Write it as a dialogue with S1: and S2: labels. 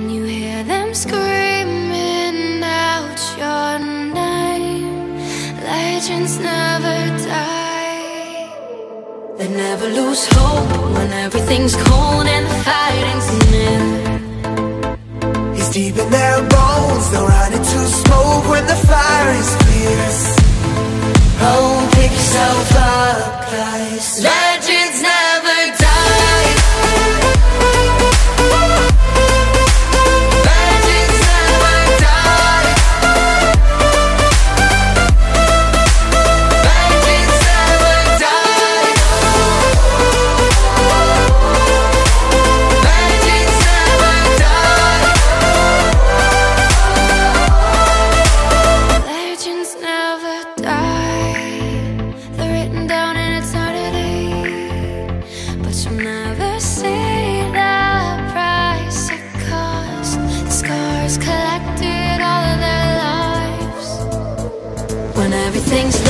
S1: Can you hear them screaming out your name? Legends never die. They never lose hope when everything's cold and the fighting's near.
S2: It's deep in their bones, they'll run into smoke when the fire is fierce. Oh, pick yourself up, guys. Legends never die. Legends never die. Legends never die. Legends never die.
S1: Legends never die. They're written down in eternity, but you'll never see the price it cost. The scars collected all of their lives. When everything's